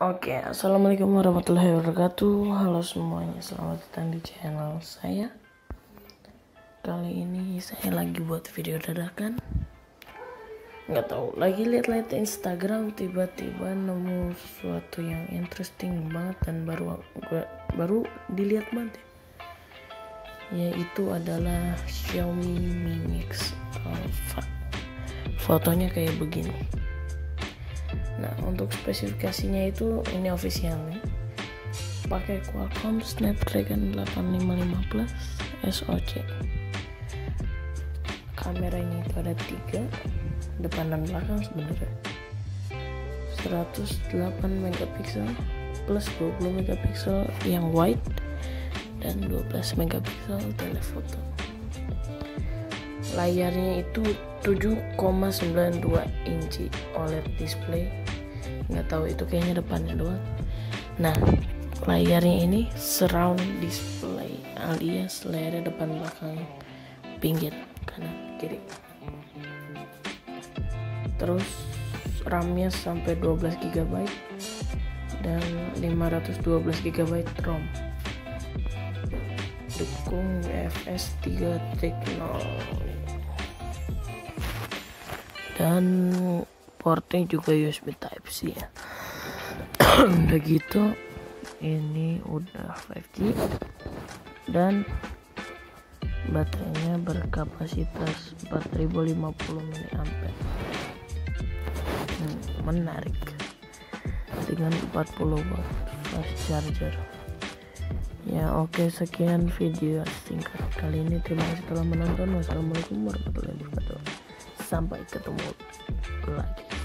Oke, assalamualaikum warahmatullahi wabarakatuh. Halo semuanya, selamat datang di channel saya. Kali ini saya lagi buat video dadakan. Nggak tahu, lagi lihat-lihat Instagram, tiba-tiba nemu sesuatu yang interesting banget dan baru dilihat banget. Yaitu adalah Xiaomi Mi Mix Alpha. Fotonya kayak begini. Nah, untuk spesifikasinya itu ini officialnya pakai Qualcomm Snapdragon 855 Plus SoC. Kameranya itu ada 3, depan dan belakang sebenarnya. 108 megapiksel plus 20 megapiksel yang wide dan 12 megapiksel telefoto. Layarnya itu 7,92 inci OLED display. Nggak tahu itu kayaknya depannya doang. Nah, layarnya ini surround display alias layarnya depan belakang pinggir kanan kiri. Terus RAM-nya sampai 12 GB dan 512 GB ROM. Dukung UFS 3.0 dan portnya juga USB Type-C ya. Udah gitu ini udah 5G dan baterainya berkapasitas 4050 mAh. Menarik dengan 40 watt fast charger. Ya oke, sekian video singkat kali ini. Terima kasih telah menonton. Wassalamualaikum warahmatullahi wabarakatuh. Sampai ketemu lagi.